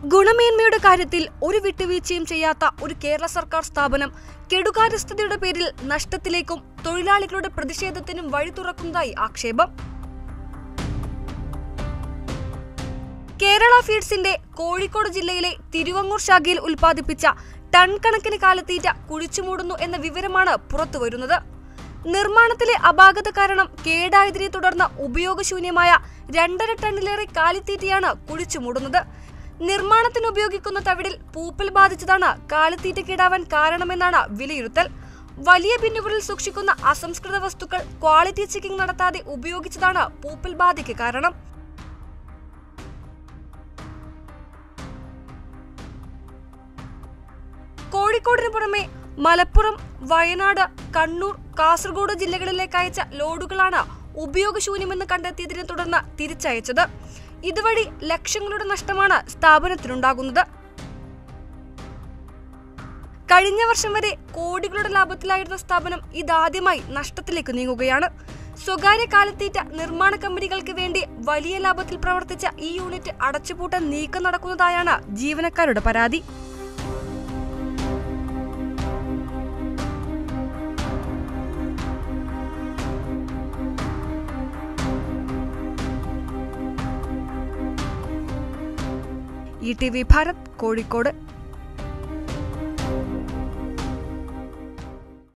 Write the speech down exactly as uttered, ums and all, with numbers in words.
ഗുണമേന്മയുടെ കാര്യത്തിൽ ഒരു വിട്ടുവീഴ്ചയും ചെയ്യാത്ത ഒരു കേരള സർക്കാർ സ്ഥാപനം കെടുകാര്യസ്ഥതയുടെ പേരിൽ നഷ്ടത്തിലേക്കും തൊഴിലാളികളുടെ പ്രതിഷേധത്തിനും വഴി തുറക്കുന്നതായി ആക്ഷേപം. കേരള ഫീഡ്സിന്റെ കോഴിക്കോട് ജില്ലയിലെ തിരുവങ്ങൂർ ശാഖയിൽ ഉൽപ്പാദിപ്പിച്ച ടൺ കണക്കിന് കാലിത്തീറ്റ കുഴിച്ചുമൂടുന്നു എന്ന വിവരമാണ് പുറത്തുവരുന്നത്. നിർമ്മാണത്തിലെ അപാകത കാരണം കേടായതിനെ തുടർന്ന് ഉപയോഗശൂന്യമായ രണ്ടര ടണ്ണിലേറെ കാലിത്തീറ്റയാണ് കുഴിച്ചുമൂടുന്നത്. നിർമ്മാണത്തിന് ഉപയോഗിക്കുന്ന തവിടിൽ പൂപ്പൽ ബാധിച്ചതാണ് കാലിത്തീറ്റ കേടാവാൻ കാരണമെന്നാണ് വിലയിരുത്തൽ. വലിയ ബിന്നുകളിൽ സൂക്ഷിക്കുന്ന അസംസ്കൃത വസ്തുക്കൾ ക്വാളിറ്റി ചെക്കിംഗ് നടത്താതെ ഉപയോഗിച്ചതാണ് പൂപ്പൽ ബാധയ്ക്ക് കാരണം. കോഴിക്കോടിന് പുറമെ മലപ്പുറം, വയനാട്, കണ്ണൂർ, കാസർഗോഡ് ജില്ലകളിലേക്ക് അയച്ച ലോഡുകളാണ് ഉപയോഗശൂന്യമെന്ന് കണ്ടെത്തിയതിനെ തുടർന്ന് തിരിച്ചയച്ചത്. ഇതുവഴി ലക്ഷങ്ങളുടെ നഷ്ടമാണ് സ്ഥാപനത്തിനുണ്ടാകുന്നത്. കഴിഞ്ഞ വർഷം വരെ കോടികളുടെ ലാഭത്തിലായിരുന്ന സ്ഥാപനം ഇതാദ്യമായി നഷ്ടത്തിലേക്ക് നീങ്ങുകയാണ്. സ്വകാര്യ കാലിത്തീറ്റ നിർമ്മാണ കമ്പനികൾക്ക് വേണ്ടി വലിയ ലാഭത്തിൽ പ്രവർത്തിച്ച ഈ യൂണിറ്റ് അടച്ചുപൂട്ടാൻ നീക്കം നടക്കുന്നതായാണ് ജീവനക്കാരുടെ പരാതി. E T V Bharat, Kozhikode.